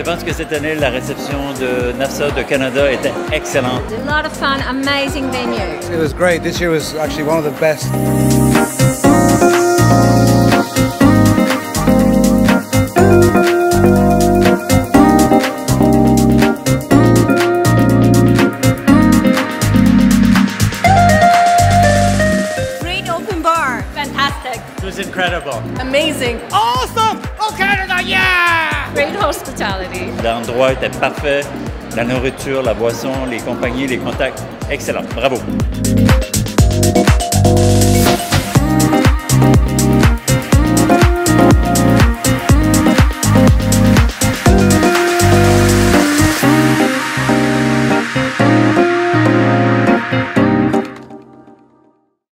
Je pense que cette année, la réception de NAFSA de Canada était excellente. A lot of fun, amazing venue. It was great. This year was actually one of the best. Great open bar. Fantastic. It was incredible. Amazing. Awesome! Oh, Canada, yeah! Great hospitality. L'endroit était parfait. La nourriture, la boisson, les compagnies, les contacts, excellent. Bravo.